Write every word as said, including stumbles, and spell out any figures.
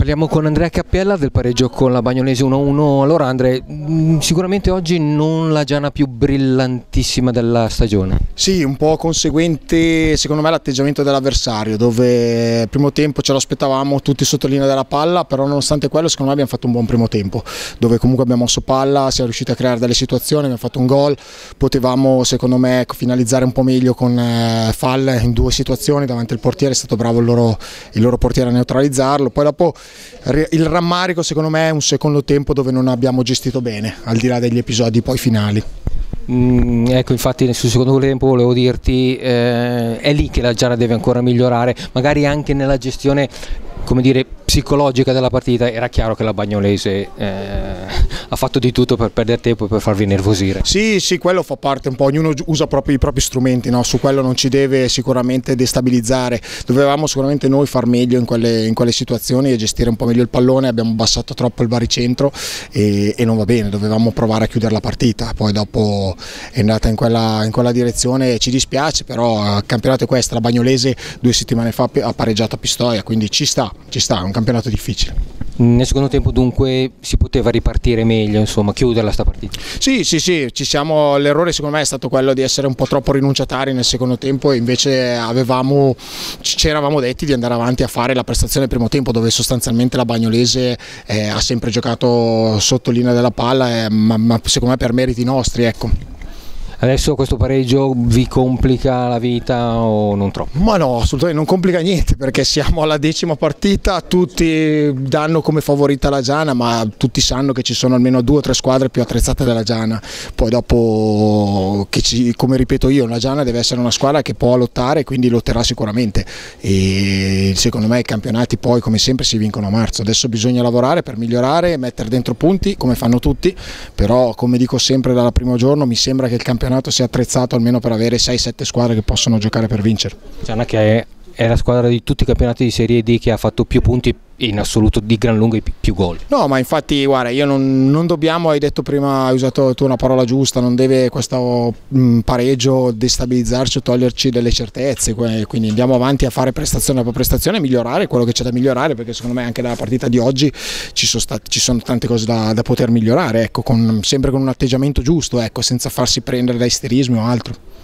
Parliamo con Andrea Cappiella del pareggio con la Bagnolese uno a uno. Allora Andrea, sicuramente oggi non la Giana più brillantissima della stagione. Sì, un po' conseguente secondo me l'atteggiamento dell'avversario, dove il primo tempo ce lo aspettavamo tutti sotto linea della palla, però nonostante quello secondo me abbiamo fatto un buon primo tempo, dove comunque abbiamo mosso palla, siamo riusciti a creare delle situazioni, abbiamo fatto un gol, potevamo secondo me finalizzare un po' meglio con eh, Fall in due situazioni davanti al portiere, è stato bravo il loro, il loro portiere a neutralizzarlo. Poi dopo il rammarico secondo me è un secondo tempo dove non abbiamo gestito bene, al di là degli episodi poi finali. Mm, ecco, infatti sul secondo tempo volevo dirti, eh, è lì che la Giana deve ancora migliorare, magari anche nella gestione, come dire, psicologica della partita. Era chiaro che la Bagnolese eh, ha fatto di tutto per perdere tempo e per farvi nervosire. Sì, sì, quello fa parte un po', ognuno usa proprio i propri strumenti, no? Su quello non ci deve sicuramente destabilizzare, dovevamo sicuramente noi far meglio in quelle, in quelle situazioni e gestire un po' meglio il pallone, abbiamo abbassato troppo il baricentro e, e non va bene, dovevamo provare a chiudere la partita, poi dopo è andata in quella, in quella direzione, ci dispiace, però il campionato è questo, la Bagnolese due settimane fa ha pareggiato a Pistoia, quindi ci sta, ci sta, è un campionato difficile. Nel secondo tempo dunque si poteva ripartire meglio, insomma, chiuderla sta partita. Sì, sì, sì, ci siamo, l'errore secondo me è stato quello di essere un po' troppo rinunciatari nel secondo tempo e invece avevamo, ci eravamo detti di andare avanti a fare la prestazione del primo tempo, dove sostanzialmente la Bagnolese eh, ha sempre giocato sotto linea della palla, eh, ma, ma secondo me per meriti nostri, ecco. Adesso questo pareggio vi complica la vita o non troppo? Ma no, assolutamente non complica niente, perché siamo alla decima partita, tutti danno come favorita la Giana, ma tutti sanno che ci sono almeno due o tre squadre più attrezzate della Giana. Poi dopo, che ci, come ripeto io, la Giana deve essere una squadra che può lottare, quindi lotterà sicuramente, e secondo me i campionati poi come sempre si vincono a marzo. Adesso bisogna lavorare per migliorare, mettere dentro punti come fanno tutti, però come dico sempre dal primo giorno mi sembra che il campionato sia attrezzato almeno per avere sei sette squadre che possono giocare per vincere. Giana che è, è la squadra di tutti i campionati di Serie D che ha fatto più punti in assoluto, di gran lunga più, più gol. No, ma infatti guarda, io non, non dobbiamo, hai detto prima, hai usato tu una parola giusta, non deve questo mh, pareggio destabilizzarci o toglierci delle certezze, quindi andiamo avanti a fare prestazione dopo prestazione e migliorare quello che c'è da migliorare, perché secondo me anche dalla partita di oggi ci sono, stati, ci sono tante cose da, da poter migliorare, ecco, con, sempre con un atteggiamento giusto, ecco, senza farsi prendere da isterismi o altro.